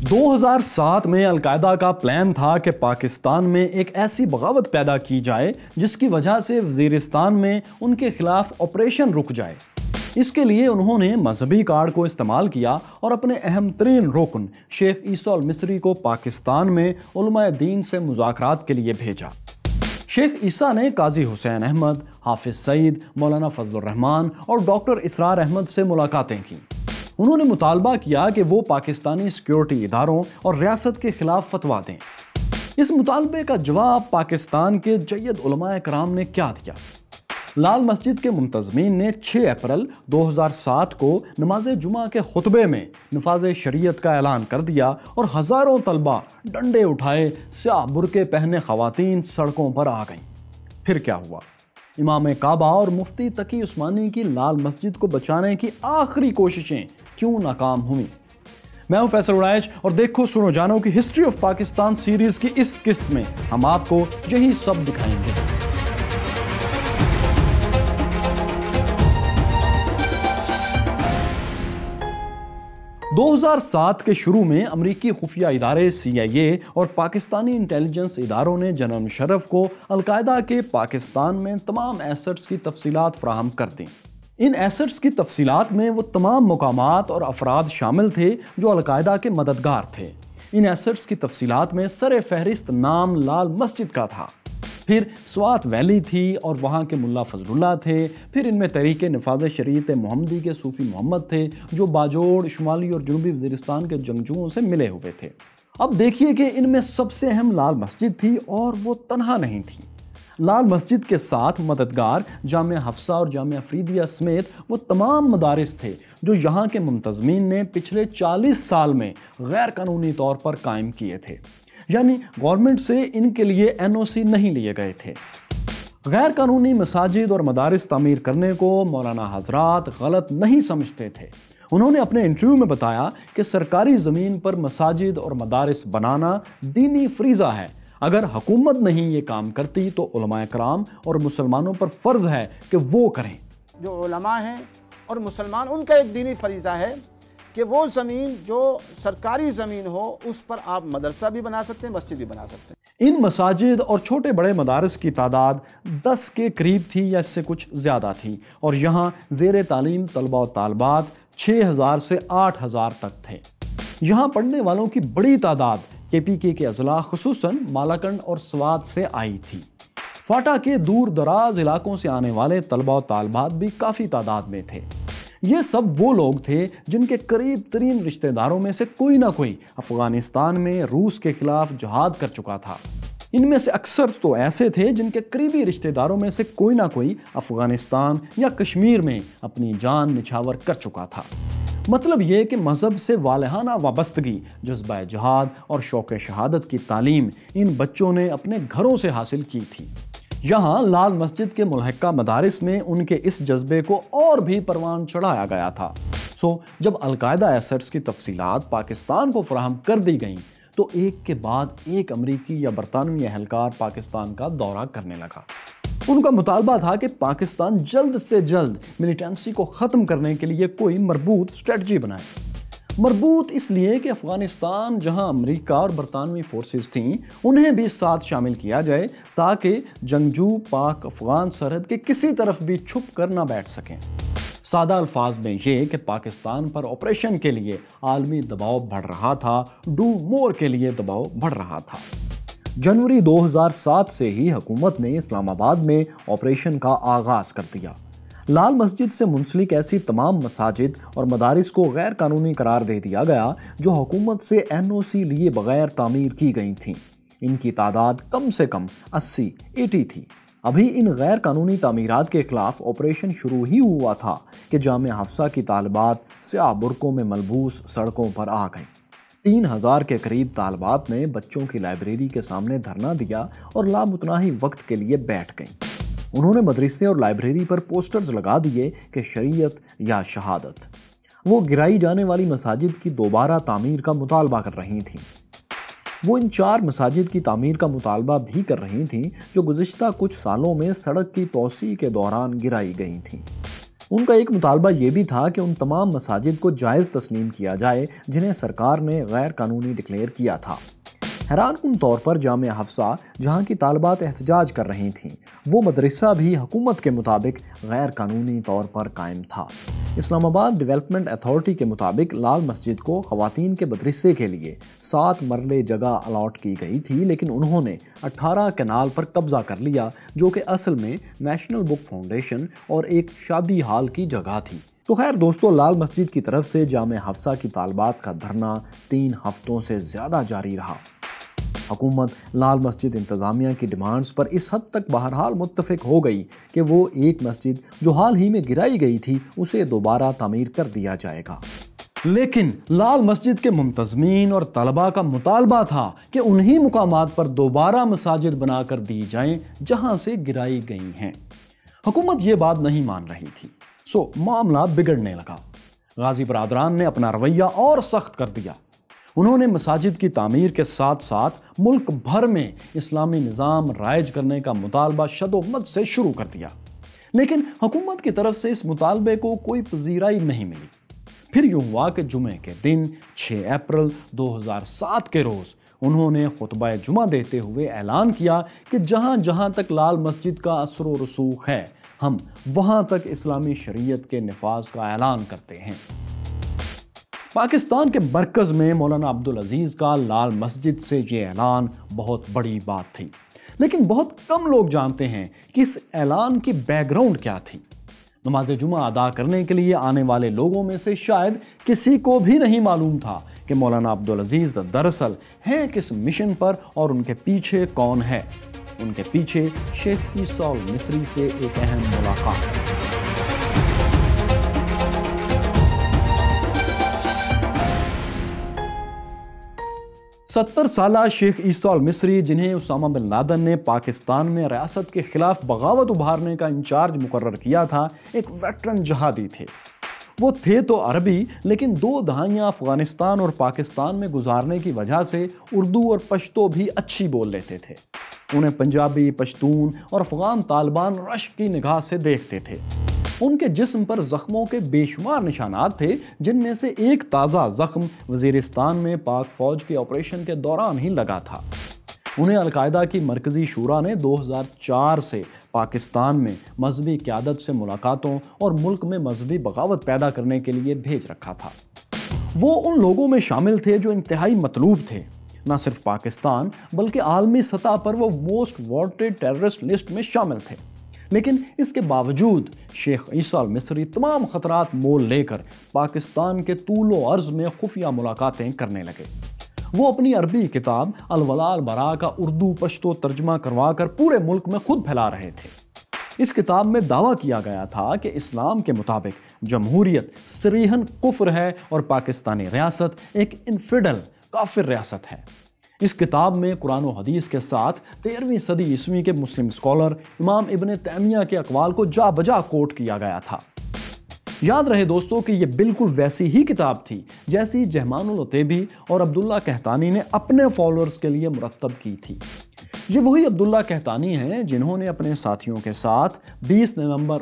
2007 میں القاعدہ کا پلان تھا کہ پاکستان میں ایک ایسی بغاوت پیدا کی جائے جس کی وجہ سے وزیرستان میں ان کے خلاف آپریشن رک جائے۔ اس کے لیے انہوں نے مذہبی کارڈ کو استعمال کیا اور اپنے اہم ترین رکن شیخ عیسیٰ المصری کو پاکستان میں علماء دین سے مذاکرات کے لیے بھیجا۔ شیخ عیسیٰ نے قاضی حسین احمد، حافظ سعید، مولانا فضل الرحمان اور ڈاکٹر اسرار احمد سے ملاقاتیں کیں۔ انہوں نے مطالبہ کیا کہ وہ پاکستانی سیکیورٹی اداروں اور ریاست کے خلاف فتویٰ دیں۔ اس مطالبے کا جواب پاکستان کے جید علماء کرام نے کیا دیا؟ لال مسجد کے منتظمین نے 6 اپریل 2007 کو نماز جمعہ کے خطبے میں نفاذ شریعت کا اعلان کر دیا اور ہزاروں طلبہ ڈنڈے اٹھائے سیاہ برقعے پہنے خواتین سڑکوں پر آ گئیں۔ پھر کیا ہوا؟ امام کعبہ اور مفتی تقی عثمانی کی لال مسجد کو بچانے کی آخری کوششیں کیوں ناکام ہوئیں؟ میں ہوں فیصل اڑائچ اور دیکھو سنو جانو کی ہسٹری آف پاکستان سیریز کی اس قسط میں ہم آپ کو یہی سب دکھائیں گے۔ 2007 کے شروع میں امریکی خفیہ ادارے CIA اور پاکستانی انٹیلیجنس اداروں نے جنرل مشرف کو القاعدہ کے پاکستان میں تمام ایسٹس کی تفصیلات فراہم کر دیں۔ ان ایسٹس کی تفصیلات میں وہ تمام مقامات اور افراد شامل تھے جو القاعدہ کے مددگار تھے۔ ان ایسٹس کی تفصیلات میں سر فہرست نام لال مسجد کا تھا، پھر سوات ویلی تھی اور وہاں کے ملا فضل اللہ تھے، پھر ان میں تحریک نفاذ شریعت محمدی کے صوفی محمد تھے جو باجوڑ، شمالی اور جنوبی وزیرستان کے جنگجوؤں سے ملے ہوئے تھے۔ اب دیکھیے کہ ان میں سب سے اہم لال مسجد تھی اور وہ تنہا نہیں تھی۔ لال مسجد کے ساتھ مددگار جامعہ حفصہ اور جامعہ فریدیہ سمیت وہ تمام مدارس تھے جو یہاں کے منتظمین نے پچھلے 40 سال میں غیر قانونی طور پر قائم کیے تھے، یعنی گورنمنٹ سے ان کے لیے NOC نہیں لیے گئے تھے۔ غیر قانونی مساجد اور مدارس تعمیر کرنے کو مولانا حضرات غلط نہیں سمجھتے تھے۔ انہوں نے اپنے انٹرویو میں بتایا کہ سرکاری زمین پر مساجد اور مدارس بنانا دینی فریضہ ہے۔ اگر حکومت نہیں یہ کام کرتی تو علماء کرام اور مسلمانوں پر فرض ہے کہ وہ کریں۔ جو علماء ہیں اور مسلمان، ان کا ایک دینی فریضہ ہے کہ وہ زمین جو سرکاری زمین ہو اس پر آپ مدرسہ بھی بنا سکتے ہیں، مسجد بھی بنا سکتے ہیں۔ ان مساجد اور چھوٹے بڑے مدارس کی تعداد 10 کے قریب تھی یا اس سے کچھ زیادہ تھی، اور یہاں زیر تعلیم طلبہ و طالبات 6000 سے 8000 تک تھے۔ یہاں پڑھنے والوں کی بڑی تعداد KPK کے اضلاع خصوصاً مالاکنڈ اور سوات سے آئی تھی۔ فاٹا کے دور دراز علاقوں سے آنے والے طلبہ و طالبات بھی کافی تعداد میں تھے۔ یہ سب وہ لوگ تھے جن کے قریب ترین رشتہ داروں میں سے کوئی نہ کوئی افغانستان میں روس کے خلاف جہاد کر چکا تھا۔ ان میں سے اکثر تو ایسے تھے جن کے قریبی رشتہ داروں میں سے کوئی نہ کوئی افغانستان یا کشمیر میں اپنی جان نچھاور کر چکا تھا۔ مطلب یہ کہ مذہب سے والہانہ وابستگی، جذبہ جہاد اور شوق شہادت کی تعلیم ان بچوں نے اپنے گھروں سے حاصل کی تھی۔ یہاں لال مسجد کے ملحقہ مدارس میں ان کے اس جذبے کو اور بھی پروان چڑھایا گیا تھا۔ جب القاعدہ ایسٹس کی تفصیلات پاکستان کو فراہم کر دی گئیں تو ایک کے بعد ایک امریکی یا برطانوی اہلکار پاکستان کا دورہ کرنے لگا۔ ان کا مطالبہ تھا کہ پاکستان جلد سے جلد ملیٹنسی کو ختم کرنے کے لیے کوئی مربوط اسٹریٹجی بنائے۔ مربوط اس لیے کہ افغانستان جہاں امریکہ اور برطانوی فورسز تھیں انہیں بھی ساتھ شامل کیا جائے تاکہ جنگجو پاک افغان سرحد کے کسی طرف بھی چھپ کر نہ بیٹھ سکیں۔ سادہ الفاظ میں یہ کہ پاکستان پر آپریشن کے لیے عالمی دباؤ بڑھ رہا تھا، ڈو مور کے لیے دباؤ بڑھ رہا تھا۔ جنوری 2007 سے ہی حکومت نے اسلام آباد میں آپریشن کا آغاز کر دیا۔ لال مسجد سے منسلک ایسی تمام مساجد اور مدارس کو غیر قانونی قرار دے دیا گیا جو حکومت سے NOC لیے بغیر تعمیر کی گئی تھیں۔ ان کی تعداد کم سے کم 80 تھی۔ ابھی ان غیر قانونی تعمیرات کے خلاف آپریشن شروع ہی ہوا تھا کہ جامعہ حفصہ کی طالبات سیاہ برقعوں میں ملبوس سڑکوں پر آ گئیں۔ 3000 کے قریب طالبات نے بچوں کی لائبریری کے سامنے دھرنا دیا اور لامتناہی وقت کے لیے بیٹھ گئیں۔ انہوں نے مدرسے اور لائبریری پر پوسٹرز لگا دیے کہ شریعت یا شہادت۔ وہ گرائی جانے والی مساجد کی دوبارہ تعمیر کا مطالبہ کر رہی تھیں۔ وہ ان 4 مساجد کی تعمیر کا مطالبہ بھی کر رہی تھیں جو گزشتہ کچھ سالوں میں سڑک کی توسیع کے دوران گرائی گئی تھیں۔ ان کا ایک مطالبہ یہ بھی تھا کہ ان تمام مساجد کو جائز تسلیم کیا جائے جنہیں سرکار نے غیر قانونی ڈکلیئر کیا تھا۔ حیران کن طور پر جامعہ حفصہ جہاں کی طالبات احتجاج کر رہی تھیں، وہ مدرسہ بھی حکومت کے مطابق غیر قانونی طور پر قائم تھا۔ اسلام آباد ڈیولپمنٹ اتھارٹی کے مطابق لال مسجد کو خواتین کے مدرسے کے لیے 7 مرلے جگہ الاٹ کی گئی تھی، لیکن انہوں نے 18 کنال پر قبضہ کر لیا جو کہ اصل میں نیشنل بک فاؤنڈیشن اور ایک شادی ہال کی جگہ تھی۔ تو خیر دوستو، لال مسجد کی طرف سے جامعہ حفصہ کی طالبات کا دھرنا 3 ہفتوں سے زیادہ جاری رہا۔ حکومت لال مسجد انتظامیہ کی ڈیمانڈز پر اس حد تک بہرحال متفق ہو گئی کہ وہ ایک مسجد جو حال ہی میں گرائی گئی تھی اسے دوبارہ تعمیر کر دیا جائے گا۔ لیکن لال مسجد کے منتظمین اور طلباء کا مطالبہ تھا کہ انہی مقامات پر دوبارہ مساجد بنا کر دی جائیں جہاں سے گرائی گئی ہیں۔ حکومت یہ بات نہیں مان رہی تھی، سو معاملہ بگڑنے لگا۔ غازی برادران نے اپنا رویہ اور سخت کر دیا۔ انہوں نے مساجد کی تعمیر کے ساتھ ساتھ ملک بھر میں اسلامی نظام رائج کرنے کا مطالبہ شد و مد سے شروع کر دیا، لیکن حکومت کی طرف سے اس مطالبے کو کوئی پذیرائی نہیں ملی۔ پھر یوں ہوا کہ جمعے کے دن 6 اپریل 2007 کے روز انہوں نے خطبہ جمعہ دیتے ہوئے اعلان کیا کہ جہاں جہاں تک لال مسجد کا اثر و رسوخ ہے، ہم وہاں تک اسلامی شریعت کے نفاذ کا اعلان کرتے ہیں۔ پاکستان کے مرکز میں مولانا عبدالعزیز کا لال مسجد سے یہ اعلان بہت بڑی بات تھی، لیکن بہت کم لوگ جانتے ہیں کہ اس اعلان کی بیک گراؤنڈ کیا تھی۔ نماز جمعہ ادا کرنے کے لیے آنے والے لوگوں میں سے شاید کسی کو بھی نہیں معلوم تھا کہ مولانا عبدالعزیز دراصل ہیں کس مشن پر اور ان کے پیچھے کون ہے۔ ان کے پیچھے شیخ عیسیٰ المصری سے ایک اہم ملاقات۔ 70 سالہ شیخ عیسیٰ المصری، جنہیں اسامہ بن لادن نے پاکستان میں ریاست کے خلاف بغاوت ابھارنے کا انچارج مقرر کیا تھا، ایک ویٹرن جہادی تھے۔ وہ تھے تو عربی، لیکن 2 دہائیاں افغانستان اور پاکستان میں گزارنے کی وجہ سے اردو اور پشتو بھی اچھی بول لیتے تھے۔ انہیں پنجابی، پشتون اور افغان طالبان رشک کی نگاہ سے دیکھتے تھے۔ ان کے جسم پر زخموں کے بے شمار نشانات تھے، جن میں سے ایک تازہ زخم وزیرستان میں پاک فوج کے آپریشن کے دوران ہی لگا تھا۔ انہیں القاعدہ کی مرکزی شورا نے 2004 سے پاکستان میں مذہبی قیادت سے ملاقاتوں اور ملک میں مذہبی بغاوت پیدا کرنے کے لیے بھیج رکھا تھا۔ وہ ان لوگوں میں شامل تھے جو انتہائی مطلوب تھے۔ نہ صرف پاکستان بلکہ عالمی سطح پر وہ موسٹ وانٹڈ ٹیررسٹ لسٹ میں شامل تھے۔ لیکن اس کے باوجود شیخ عیسیٰ المصری تمام خطرات مول لے کر پاکستان کے طول و عرض میں خفیہ ملاقاتیں کرنے لگے۔ وہ اپنی عربی کتاب الولاء البراء کا اردو پشتو ترجمہ کروا کر پورے ملک میں خود پھیلا رہے تھے۔ اس کتاب میں دعویٰ کیا گیا تھا کہ اسلام کے مطابق جمہوریت صریحاً کفر ہے اور پاکستانی ریاست ایک انفیڈل کافر ریاست ہے۔ اس کتاب میں قرآن و حدیث کے ساتھ 13ویں صدی عیسوی کے مسلم اسکالر امام ابن تیمیہ کے اقوال کو جا بجا کوٹ کیا گیا تھا۔ یاد رہے دوستو کہ یہ بالکل ویسی ہی کتاب تھی جیسی جہمان العتیبی اور عبداللہ قحطانی نے اپنے فالوورز کے لیے مرتب کی تھی۔ یہ وہی عبداللہ قحطانی ہیں جنہوں نے اپنے ساتھیوں کے ساتھ 20 نومبر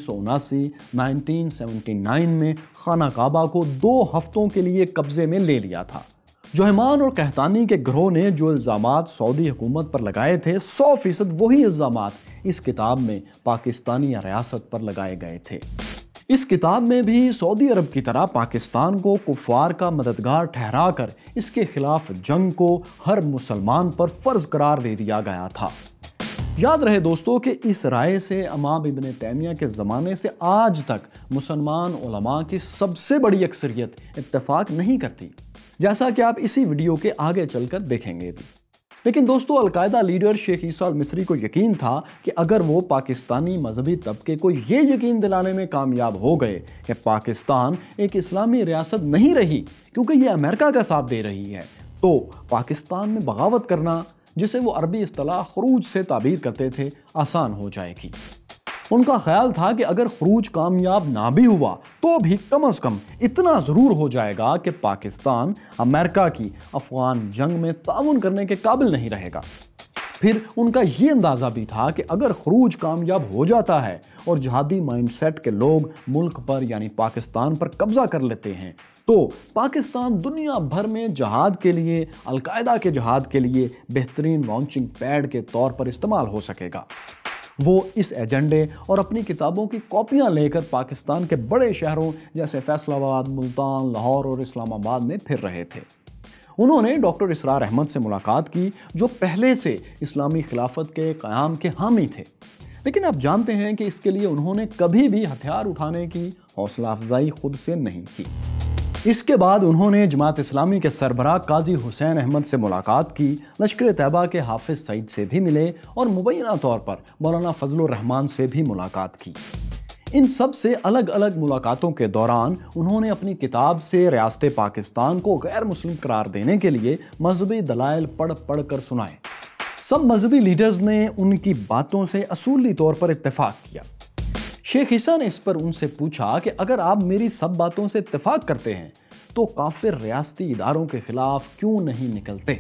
1979 میں خانہ کعبہ کو 2 ہفتوں کے لیے قبضے میں لے لیا تھا۔ جوہمان اور قحطانی کے گروہ نے جو الزامات سعودی حکومت پر لگائے تھے، 100% وہی الزامات اس کتاب میں پاکستانی ریاست پر لگائے گئے تھے۔ اس کتاب میں بھی سعودی عرب کی طرح پاکستان کو کفار کا مددگار ٹھہرا کر اس کے خلاف جنگ کو ہر مسلمان پر فرض قرار دے دیا گیا تھا۔ یاد رہے دوستو کہ اس رائے سے امام ابن تیمیہ کے زمانے سے آج تک مسلمان علماء کی سب سے بڑی اکثریت اتفاق نہیں کرتی، جیسا کہ آپ اسی ویڈیو کے آگے چل کر دیکھیں گے بھی۔ لیکن دوستو، القاعدہ لیڈر شیخ عیسیٰ المصری کو یقین تھا کہ اگر وہ پاکستانی مذہبی طبقے کو یہ یقین دلانے میں کامیاب ہو گئے کہ پاکستان ایک اسلامی ریاست نہیں رہی کیونکہ یہ امریکہ کا ساتھ دے رہی ہے، تو پاکستان میں بغاوت کرنا، جسے وہ عربی اصطلاح خروج سے تعبیر کرتے تھے، آسان ہو جائے گی۔ ان کا خیال تھا کہ اگر خروج کامیاب نہ بھی ہوا تو بھی کم از کم اتنا ضرور ہو جائے گا کہ پاکستان امریکہ کی افغان جنگ میں تعاون کرنے کے قابل نہیں رہے گا۔ پھر ان کا یہ اندازہ بھی تھا کہ اگر خروج کامیاب ہو جاتا ہے اور جہادی مائنڈ سیٹ کے لوگ ملک پر یعنی پاکستان پر قبضہ کر لیتے ہیں تو پاکستان دنیا بھر میں جہاد کے لیے، القاعدہ کے جہاد کے لیے بہترین لانچنگ پیڈ کے طور پر استعمال ہو سکے گا۔ وہ اس ایجنڈے اور اپنی کتابوں کی کاپیاں لے کر پاکستان کے بڑے شہروں جیسے فیصل آباد، ملتان، لاہور اور اسلام آباد میں پھر رہے تھے۔ انہوں نے ڈاکٹر اسرار احمد سے ملاقات کی جو پہلے سے اسلامی خلافت کے قیام کے حامی تھے، لیکن آپ جانتے ہیں کہ اس کے لیے انہوں نے کبھی بھی ہتھیار اٹھانے کی حوصلہ افزائی خود سے نہیں کی۔ اس کے بعد انہوں نے جماعت اسلامی کے سربراہ قاضی حسین احمد سے ملاقات کی، لشکر طیبہ کے حافظ سعید سے بھی ملے اور مبینہ طور پر مولانا فضل الرحمان سے بھی ملاقات کی۔ ان سب سے الگ الگ ملاقاتوں کے دوران انہوں نے اپنی کتاب سے ریاست پاکستان کو غیر مسلم قرار دینے کے لیے مذہبی دلائل پڑھ پڑھ کر سنائے۔ سب مذہبی لیڈرز نے ان کی باتوں سے اصولی طور پر اتفاق کیا۔ شیخ عیسیٰ نے اس پر ان سے پوچھا کہ اگر آپ میری سب باتوں سے اتفاق کرتے ہیں تو کافر ریاستی اداروں کے خلاف کیوں نہیں نکلتے؟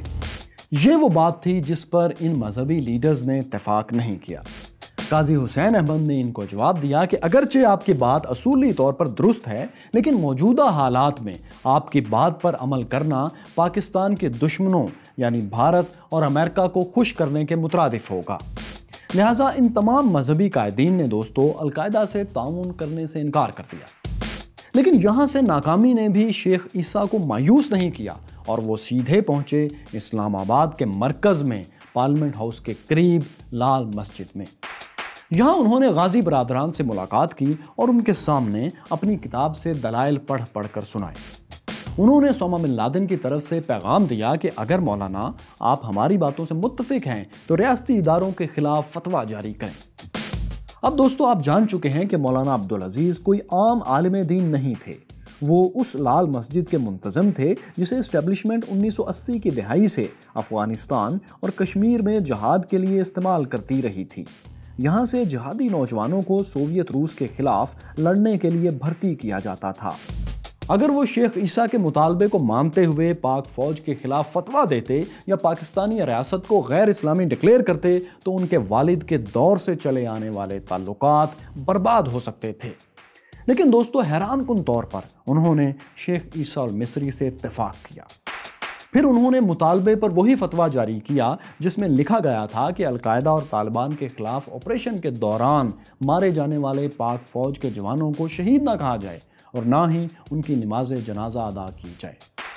یہ وہ بات تھی جس پر ان مذہبی لیڈرز نے اتفاق نہیں کیا۔ قاضی حسین احمد نے ان کو جواب دیا کہ اگرچہ آپ کی بات اصولی طور پر درست ہے، لیکن موجودہ حالات میں آپ کی بات پر عمل کرنا پاکستان کے دشمنوں یعنی بھارت اور امریکہ کو خوش کرنے کے مترادف ہوگا۔ لہٰذا ان تمام مذہبی قائدین نے القاعدہ سے تعاون کرنے سے انکار کر دیا۔ لیکن یہاں سے ناکامی نے بھی شیخ عیسیٰ کو مایوس نہیں کیا اور وہ سیدھے پہنچے اسلام آباد کے مرکز میں پارلیمنٹ ہاؤس کے قریب لال مسجد میں۔ یہاں انہوں نے غازی برادران سے ملاقات کی اور ان کے سامنے اپنی کتاب سے دلائل پڑھ پڑھ کر سنائے۔ انہوں نے اسامہ بن لادن کی طرف سے پیغام دیا کہ اگر مولانا آپ ہماری باتوں سے متفق ہیں تو ریاستی اداروں کے خلاف فتویٰ جاری کریں۔ اب دوستو آپ جان چکے ہیں کہ مولانا عبدالعزیز کوئی عام عالم دین نہیں تھے، وہ اس لال مسجد کے منتظم تھے جسے اسٹیبلشمنٹ 1980 کی دہائی سے افغانستان اور کشمیر میں جہاد کے لیے استعمال کرتی رہی تھی۔ یہاں سے جہادی نوجوانوں کو سوویت روس کے خلاف لڑنے کے لیے بھرتی کیا جاتا تھا۔ اگر وہ شیخ عیسیٰ کے مطالبے کو مانتے ہوئے پاک فوج کے خلاف فتویٰ دیتے یا پاکستانی ریاست کو غیر اسلامی ڈکلیئر کرتے تو ان کے والد کے دور سے چلے آنے والے تعلقات برباد ہو سکتے تھے۔ لیکن دوستو حیران کن طور پر انہوں نے شیخ عیسیٰ المصری سے اتفاق کیا۔ پھر انہوں نے مطالبے پر وہی فتویٰ جاری کیا جس میں لکھا گیا تھا کہ القاعدہ اور طالبان کے خلاف آپریشن کے دوران مارے جانے والے پاک فوج کے جوانوں کو شہید نہ کہا جائے اور نہ ہی ان کی نماز جنازہ ادا کی جائے۔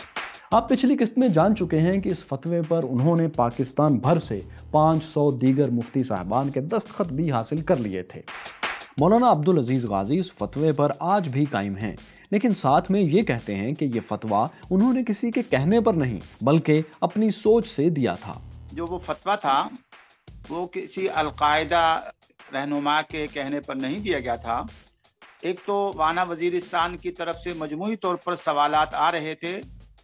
آپ پچھلی قسط میں جان چکے ہیں کہ اس فتوے پر انہوں نے پاکستان بھر سے 500 دیگر مفتی صاحبان کے دستخط بھی حاصل کر لیے تھے۔ مولانا عبدالعزیز غازی اس فتوے پر آج بھی قائم ہیں، لیکن ساتھ میں یہ کہتے ہیں کہ یہ فتویٰ انہوں نے کسی کے کہنے پر نہیں بلکہ اپنی سوچ سے دیا تھا۔ جو وہ فتویٰ تھا وہ کسی القاعدہ رہنما کے کہنے پر نہیں دیا گیا تھا۔ ایک تو وانا وزیرستان کی طرف سے مجموعی طور پر سوالات آ رہے تھے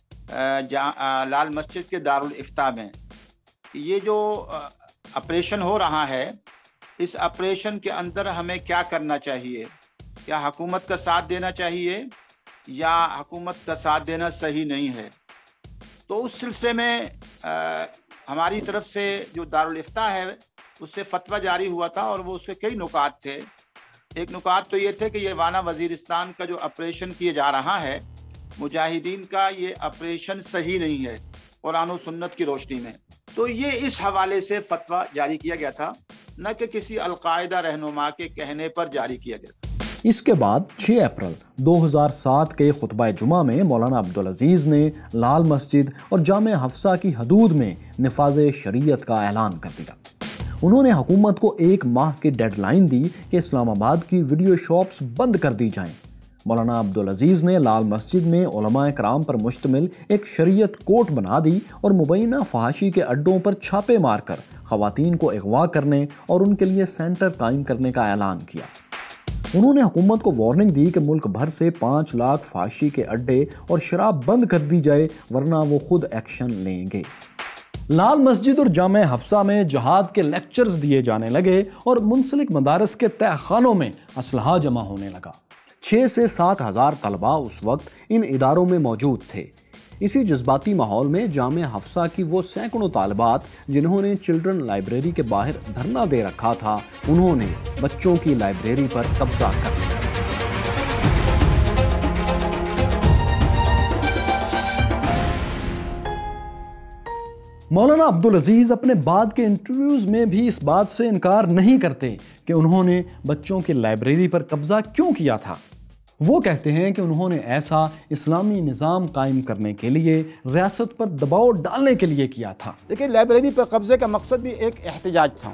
لال مسجد کے دارالافتاء میں، یہ جو آپریشن ہو رہا ہے اس آپریشن کے اندر ہمیں کیا کرنا چاہیے، کیا حکومت کا ساتھ دینا چاہیے یا حکومت کا ساتھ دینا صحیح نہیں ہے۔ تو اس سلسلے میں ہماری طرف سے جو دارالافتاء ہے اس سے فتویٰ جاری ہوا تھا اور وہ اس کے کئی نکات تھے۔ ایک نکات تو یہ تھے کہ یہ وانا وزیرستان کا جو آپریشن کیے جا رہا ہے مجاہدین کا، یہ آپریشن صحیح نہیں ہے قرآن و سنت کی روشنی میں۔ تو یہ اس حوالے سے فتویٰ جاری کیا گیا تھا، نہ کہ کسی القاعدہ رہنما کے کہنے پر جاری کیا گیا تھا۔ اس کے بعد 6 اپریل 2007 کے خطبہ جمعہ میں مولانا عبدالعزیز نے لال مسجد اور جامع حفصہ کی حدود میں نفاذ شریعت کا اعلان کر دیا۔ انہوں نے حکومت کو 1 ماہ کی ڈیڈ لائن دی کہ اسلام آباد کی ویڈیو شاپس بند کر دی جائیں۔ مولانا عبدالعزیز نے لال مسجد میں علماء کرام پر مشتمل ایک شریعت کورٹ بنا دی اور مبینہ فحاشی کے اڈوں پر چھاپے مار کر خواتین کو اغوا کرنے اور ان کے لیے سینٹر قائم کرنے کا اعلان کیا۔ انہوں نے حکومت کو وارننگ دی کہ ملک بھر سے 5 لاکھ فحاشی کے اڈے اور شراب بند کر دی جائے ورنہ وہ خود ایکشن لیں گے۔ لال مسجد اور جامع حفصہ میں جہاد کے لیکچرز دیے جانے لگے اور منسلک مدارس کے تہہ خانوں میں اسلحہ جمع ہونے لگا۔ 6 سے 7 ہزار طلباء اس وقت ان اداروں میں موجود تھے۔ اسی جذباتی ماحول میں جامعہ حفصہ کی وہ سینکڑوں طالبات جنہوں نے چلڈرن لائبریری کے باہر دھرنا دے رکھا تھا، انہوں نے بچوں کی لائبریری پر قبضہ کر لیا۔ مولانا عبدالعزیز اپنے بعد کے انٹرویوز میں بھی اس بات سے انکار نہیں کرتے کہ انہوں نے بچوں کی لائبریری پر قبضہ کیوں کیا تھا۔ وہ کہتے ہیں کہ انہوں نے ایسا اسلامی نظام قائم کرنے کے لیے ریاست پر دباؤ ڈالنے کے لیے کیا تھا۔ دیکھیں، لائبریری پر قبضے کا مقصد بھی ایک احتجاج تھا،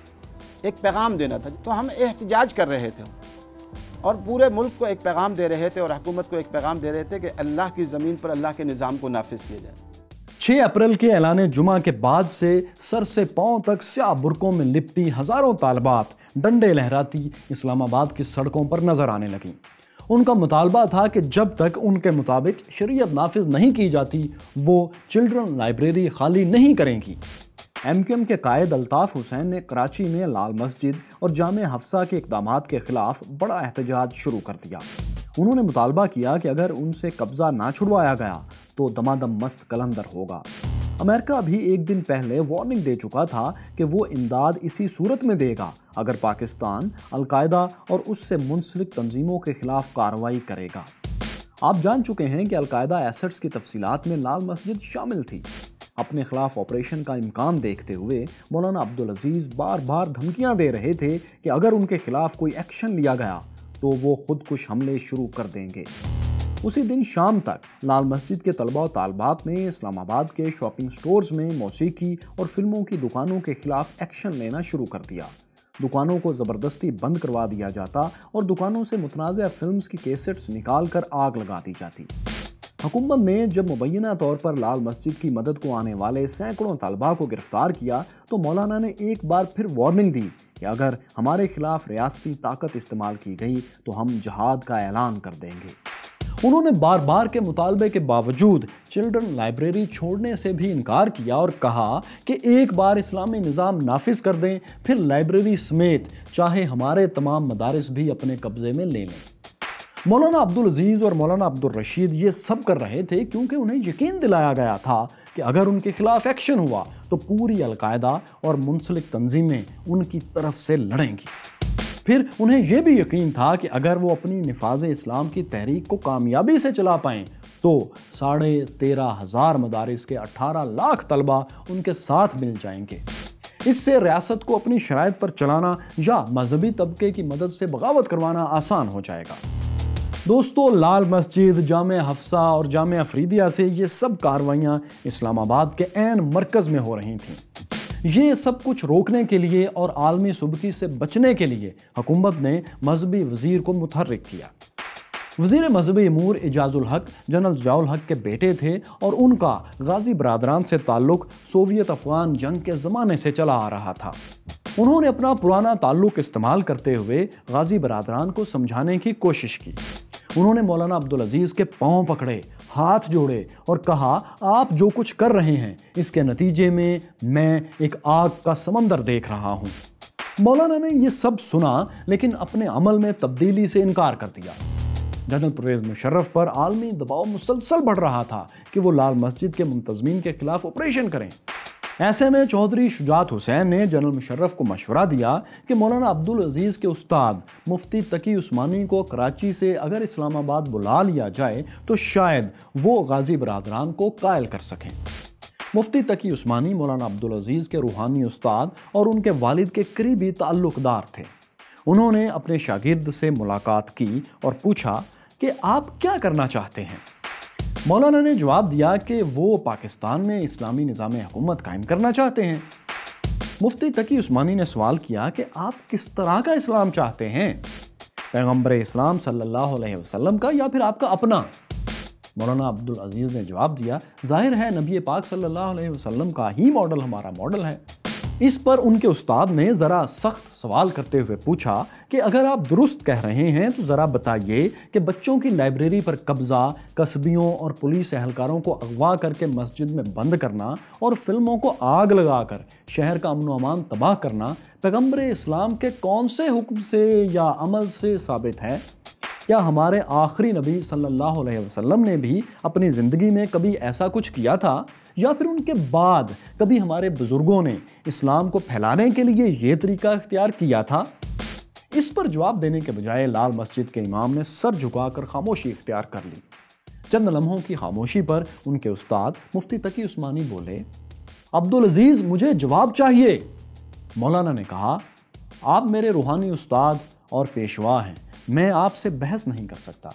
ایک پیغام دینا تھا۔ تو ہم احتجاج کر رہے تھے اور پورے ملک کو ایک پیغام دے رہے تھے اور حکومت کو ایک پیغام دے رہے تھے کہ اللہ کی زمین پر اللہ کے نظام کو نافذ کیا جائے۔ 6 اپریل کے اعلان جمعہ کے بعد سے سر سے پاؤں تک سیاہ برقعوں میں لپٹی ہزاروں طالبات ڈنڈے لہراتی اسلام آباد کی سڑکوں پر نظر آنے لگیں۔ ان کا مطالبہ تھا کہ جب تک ان کے مطابق شریعت نافذ نہیں کی جاتی، وہ چلڈرن لائبریری خالی نہیں کریں گی۔ MQM کے قائد الطاف حسین نے کراچی میں لال مسجد اور جامعہ حفصہ کے اقدامات کے خلاف بڑا احتجاج شروع کر دیا۔ انہوں نے مطالبہ کیا کہ اگر ان سے قبضہ نہ چھڑوایا گیا تو دمادم مست قلندر ہوگا۔ امریکہ بھی ایک دن پہلے وارننگ دے چکا تھا کہ وہ امداد اسی صورت میں دے گا اگر پاکستان القاعدہ اور اس سے منسلک تنظیموں کے خلاف کارروائی کرے گا۔ آپ جان چکے ہیں کہ القاعدہ ایسٹس کی تفصیلات میں لال مسجد شامل تھی۔ اپنے خلاف آپریشن کا امکان دیکھتے ہوئے مولانا عبدالعزیز بار بار دھمکیاں دے رہے تھے کہ اگر ان کے خلاف کوئی ایکشن لیا گیا تو وہ خودکش حملے شروع کر دیں گے۔ اسی دن شام تک لال مسجد کے طلباء و طالبات نے اسلام آباد کے شاپنگ سٹورز میں موسیقی اور فلموں کی دکانوں کے خلاف ایکشن لینا شروع کر دیا۔ دکانوں کو زبردستی بند کروا دیا جاتا اور دکانوں سے متنازع فلمز کی کیسٹس نکال کر آگ لگا دی جاتی۔ حکومت نے جب مبینہ طور پر لال مسجد کی مدد کو آنے والے سینکڑوں طلباء کو گرفتار کیا تو مولانا نے ایک بار پھر وارننگ دی کہ اگر ہمارے خلاف ریاستی طاقت استعمال کی گئی تو ہم جہاد کا اعلان کر دیں گے۔ انہوں نے بار بار کے مطالبے کے باوجود چلڈرن لائبریری چھوڑنے سے بھی انکار کیا اور کہا کہ ایک بار اسلامی نظام نافذ کر دیں پھر لائبریری سمیت چاہے ہمارے تمام مدارس بھی اپنے قبضے میں لے لیں۔ مولانا عبدالعزیز اور مولانا عبدالرشید یہ سب کر رہے تھے کیونکہ انہیں یقین دلایا گیا تھا کہ اگر ان کے خلاف ایکشن ہوا تو پوری القاعدہ اور منسلک تنظیمیں ان کی طرف سے لڑیں گی۔ پھر انہیں یہ بھی یقین تھا کہ اگر وہ اپنی نفاذ اسلام کی تحریک کو کامیابی سے چلا پائیں تو 13,500 مدارس کے 18 لاکھ طلبہ ان کے ساتھ مل جائیں گے۔ اس سے ریاست کو اپنی شرائط پر چلانا یا مذہبی طبقے کی مدد سے بغاوت کروانا آسان ہو جائے گا۔ دوستو، لال مسجد، جامعہ حفصہ اور جامعہ فریدیہ سے یہ سب کارروائیاں اسلام آباد کے عین مرکز میں ہو رہی تھیں۔ یہ سب کچھ روکنے کے لیے اور عالمی سبکی سے بچنے کے لیے حکومت نے مذہبی وزیر کو متحرک کیا۔ وزیر مذہبی امور اعجاز الحق جنرل ضیاء الحق کے بیٹے تھے اور ان کا غازی برادران سے تعلق سوویت افغان جنگ کے زمانے سے چلا آ رہا تھا۔ انہوں نے اپنا پرانا تعلق استعمال کرتے ہوئے غازی برادران کو سمجھانے کی کوشش کی۔ انہوں نے مولانا عبدالعزیز کے پاؤں پکڑے، ہاتھ جوڑے اور کہا، آپ جو کچھ کر رہے ہیں اس کے نتیجے میں میں ایک آگ کا سمندر دیکھ رہا ہوں۔ مولانا نے یہ سب سنا لیکن اپنے عمل میں تبدیلی سے انکار کر دیا۔ جنرل پرویز مشرف پر عالمی دباؤ مسلسل بڑھ رہا تھا کہ وہ لال مسجد کے منتظمین کے خلاف آپریشن کریں۔ ایسے میں چودھری شجاعت حسین نے جنرل مشرف کو مشورہ دیا کہ مولانا عبدالعزیز کے استاد مفتی تقی عثمانی کو کراچی سے اگر اسلام آباد بلا لیا جائے تو شاید وہ غازی برادران کو قائل کر سکیں۔ مفتی تقی عثمانی مولانا عبدالعزیز کے روحانی استاد اور ان کے والد کے قریبی تعلق دار تھے۔ انہوں نے اپنے شاگرد سے ملاقات کی اور پوچھا کہ آپ کیا کرنا چاہتے ہیں؟ مولانا نے جواب دیا کہ وہ پاکستان میں اسلامی نظام حکومت قائم کرنا چاہتے ہیں۔ مفتی تقی عثمانی نے سوال کیا کہ آپ کس طرح کا اسلام چاہتے ہیں؟ پیغمبر اسلام صلی اللہ علیہ وسلم کا یا پھر آپ کا اپنا؟ مولانا عبدالعزیز نے جواب دیا، ظاہر ہے نبی پاک صلی اللہ علیہ وسلم کا ہی ماڈل ہمارا ماڈل ہے۔ اس پر ان کے استاد نے ذرا سخت سوال کرتے ہوئے پوچھا کہ اگر آپ درست کہہ رہے ہیں تو ذرا بتائیے کہ بچوں کی لائبریری پر قبضہ، قصبیوں اور پولیس اہلکاروں کو اغوا کر کے مسجد میں بند کرنا اور فلموں کو آگ لگا کر شہر کا امن و امان تباہ کرنا پیغمبر اسلام کے کون سے حکم سے یا عمل سے ثابت ہے؟ کیا ہمارے آخری نبی صلی اللہ علیہ وسلم نے بھی اپنی زندگی میں کبھی ایسا کچھ کیا تھا، یا پھر ان کے بعد کبھی ہمارے بزرگوں نے اسلام کو پھیلانے کے لیے یہ طریقہ اختیار کیا تھا؟ اس پر جواب دینے کے بجائے لال مسجد کے امام نے سر جھکا کر خاموشی اختیار کر لی۔ چند لمحوں کی خاموشی پر ان کے استاد مفتی تقی عثمانی بولے، عبدالعزیز مجھے جواب چاہیے۔ مولانا نے کہا، آپ میرے روحانی استاد اور پیشوا ہیں، میں آپ سے بحث نہیں کر سکتا۔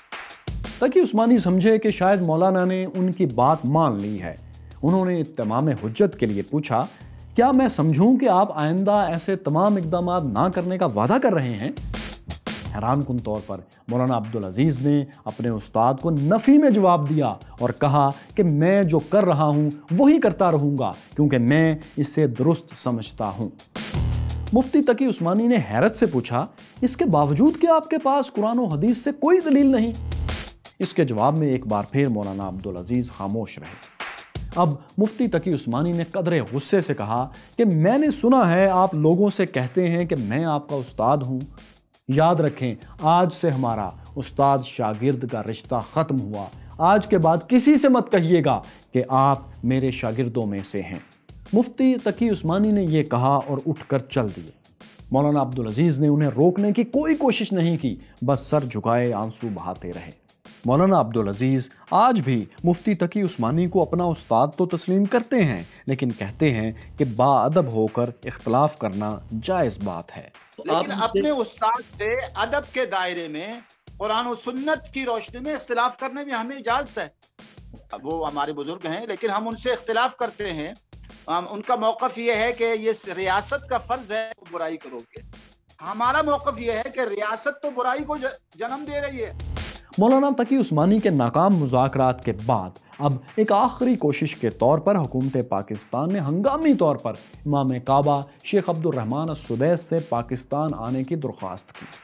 تقی عثمانی سمجھے کہ شاید مولانا نے ان کی بات مان لی ہے۔ انہوں نے اتمام حجت کے لیے پوچھا، کیا میں سمجھوں کہ آپ آئندہ ایسے تمام اقدامات نہ کرنے کا وعدہ کر رہے ہیں؟ حیران کن طور پر مولانا عبدالعزیز نے اپنے استاد کو نفی میں جواب دیا اور کہا کہ میں جو کر رہا ہوں وہی کرتا رہوں گا، کیونکہ میں اسے درست سمجھتا ہوں۔ مفتی تقی عثمانی نے حیرت سے پوچھا، اس کے باوجود کہ آپ کے پاس قرآن و حدیث سے کوئی دلیل نہیں؟ اس کے جواب میں ایک بار پھر مولانا عبدالعزیز خاموش رہے۔ اب مفتی تقی عثمانی نے قدرے غصے سے کہا کہ میں نے سنا ہے آپ لوگوں سے کہتے ہیں کہ میں آپ کا استاد ہوں۔ یاد رکھیں، آج سے ہمارا استاد شاگرد کا رشتہ ختم ہوا۔ آج کے بعد کسی سے مت کہیے گا کہ آپ میرے شاگردوں میں سے ہیں۔ مفتی تقی عثمانی نے یہ کہا اور اٹھ کر چل دیے۔ مولانا عبدالعزیز نے انہیں روکنے کی کوئی کوشش نہیں کی، بس سر جھکائے آنسو بہاتے رہے۔ مولانا عبدالعزیز آج بھی مفتی تقی عثمانی کو اپنا استاد تو تسلیم کرتے ہیں، لیکن کہتے ہیں کہ باادب ہو کر اختلاف کرنا جائز بات ہے۔ لیکن اپنے استاد سے ادب کے دائرے میں قرآن و سنت کی روشنی میں اختلاف کرنے میں ہمیں اجازت ہے۔ وہ ہمارے بزرگ ہیں، لیکن ہم ان سے اختلاف کرتے ہیں۔ ان کا موقف یہ ہے کہ یہ ریاست کا فرض ہے برائی کرو گے، ہمارا موقف یہ ہے کہ ریاست تو برائی کو جنم دے رہی ہے۔ مولانا تقی عثمانی کے ناکام مذاکرات کے بعد اب ایک آخری کوشش کے طور پر حکومت پاکستان نے ہنگامی طور پر امام کعبہ شیخ عبد الرحمن السدیس سے پاکستان آنے کی درخواست کی۔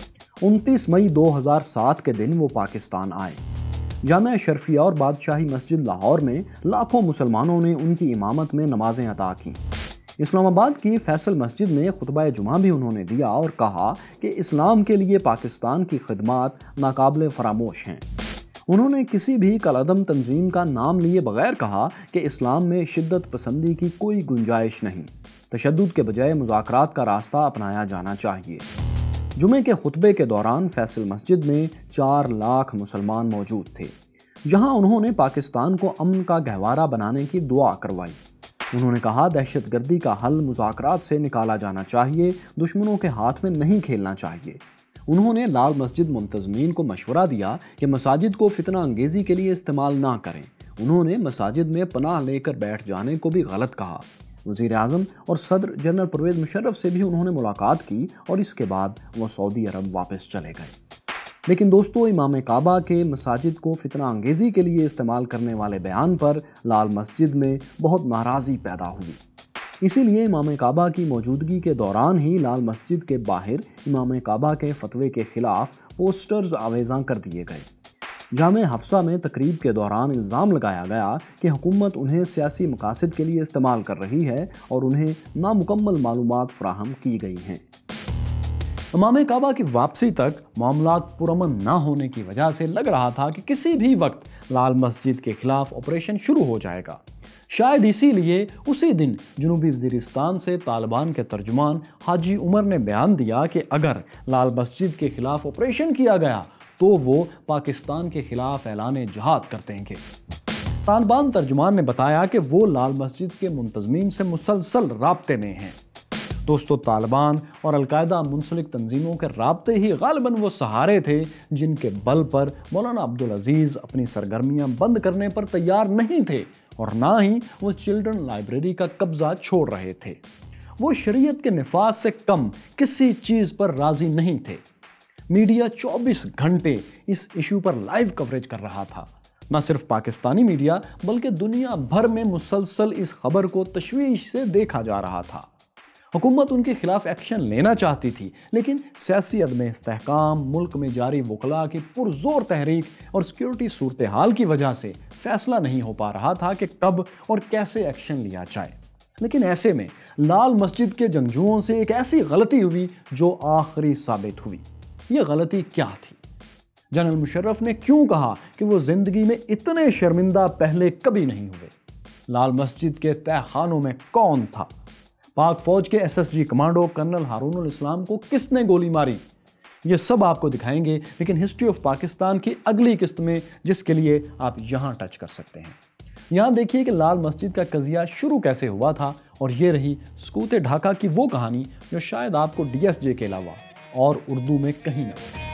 29 مئی 2007 کے دن وہ پاکستان آئے۔ جامعہ شرفیہ اور بادشاہی مسجد لاہور میں لاکھوں مسلمانوں نے ان کی امامت میں نمازیں ادا کیں۔ اسلام آباد کی فیصل مسجد میں خطبہ جمعہ بھی انہوں نے دیا اور کہا کہ اسلام کے لیے پاکستان کی خدمات ناقابل فراموش ہیں۔ انہوں نے کسی بھی کالعدم تنظیم کا نام لیے بغیر کہا کہ اسلام میں شدت پسندی کی کوئی گنجائش نہیں، تشدد کے بجائے مذاکرات کا راستہ اپنایا جانا چاہیے۔ جمعے کے خطبے کے دوران فیصل مسجد میں 4 لاکھ مسلمان موجود تھے، جہاں انہوں نے پاکستان کو امن کا گہوارہ بنانے کی دعا کروائی۔ انہوں نے کہا دہشت گردی کا حل مذاکرات سے نکالا جانا چاہیے، دشمنوں کے ہاتھ میں نہیں کھیلنا چاہیے۔ انہوں نے لال مسجد منتظمین کو مشورہ دیا کہ مساجد کو فتنہ انگیزی کے لیے استعمال نہ کریں۔ انہوں نے مساجد میں پناہ لے کر بیٹھ جانے کو بھی غلط کہا۔ وزیر اعظم اور صدر جنرل پرویز مشرف سے بھی انہوں نے ملاقات کی اور اس کے بعد وہ سعودی عرب واپس چلے گئے۔ لیکن دوستو، امام کعبہ کے مساجد کو فتنہ انگیزی کے لیے استعمال کرنے والے بیان پر لال مسجد میں بہت ناراضی پیدا ہوئی۔ اسی لیے امام کعبہ کی موجودگی کے دوران ہی لال مسجد کے باہر امام کعبہ کے فتوے کے خلاف پوسٹرز آویزاں کر دیے گئے۔ جامع حفصہ میں تقریب کے دوران الزام لگایا گیا کہ حکومت انہیں سیاسی مقاصد کے لیے استعمال کر رہی ہے اور انہیں نامکمل معلومات فراہم کی گئی ہیں۔ امام کعبہ کی واپسی تک معاملات پرامن نہ ہونے کی وجہ سے لگ رہا تھا کہ کسی بھی وقت لال مسجد کے خلاف آپریشن شروع ہو جائے گا۔ شاید اسی لیے اسی دن جنوبی وزیرستان سے طالبان کے ترجمان حاجی عمر نے بیان دیا کہ اگر لال مسجد کے خلاف آپریشن کیا گیا تو وہ پاکستان کے خلاف اعلان جہاد کر دیں گے۔ طالبان ترجمان نے بتایا کہ وہ لال مسجد کے منتظمین سے مسلسل رابطے میں ہیں۔ دوستو، طالبان اور القاعدہ منسلک تنظیموں کے رابطے ہی غالباً وہ سہارے تھے جن کے بل پر مولانا عبدالعزیز اپنی سرگرمیاں بند کرنے پر تیار نہیں تھے، اور نہ ہی وہ چلڈرن لائبریری کا قبضہ چھوڑ رہے تھے۔ وہ شریعت کے نفاذ سے کم کسی چیز پر راضی نہیں تھے۔ میڈیا 24 گھنٹے اس ایشو پر لائیو کوریج کر رہا تھا۔ نہ صرف پاکستانی میڈیا بلکہ دنیا بھر میں مسلسل اس خبر کو تشویش سے دیکھا جا رہا تھا۔ حکومت ان کے خلاف ایکشن لینا چاہتی تھی، لیکن سیاسی عدم استحکام، ملک میں جاری وکلاء کی پرزور تحریک اور سیکیورٹی صورتحال کی وجہ سے فیصلہ نہیں ہو پا رہا تھا کہ کب اور کیسے ایکشن لیا جائے۔ لیکن ایسے میں لال مسجد کے جنگجوؤں سے ایک ایسی غلطی ہوئی جو آخری ثابت ہوئی۔ یہ غلطی کیا تھی؟ जनरल मुशर्रफ ने क्यों कहा कि वो जिंदगी में इतने शर्मिंदा पहले कभी नहीं हुए? लाल मस्जिद के तहखानों में कौन था? पाक फौज के SSG commando colonel Haroon Islam को किसने गोली मारी? ये सब आपको दिखाएंगे, लेकिन हिस्ट्री ऑफ पाकिस्तान की अगली किस्त में, जिसके लिए आप यहाँ टच कर सकते हैं। यहाँ देखिए कि लाल मस्जिद का कज़िया शुरू कैसे हुआ था, और ये रही सकूत ढाका की वो कहानी जो शायद आपको DSJ के अलावा और उर्दू में कहीं ना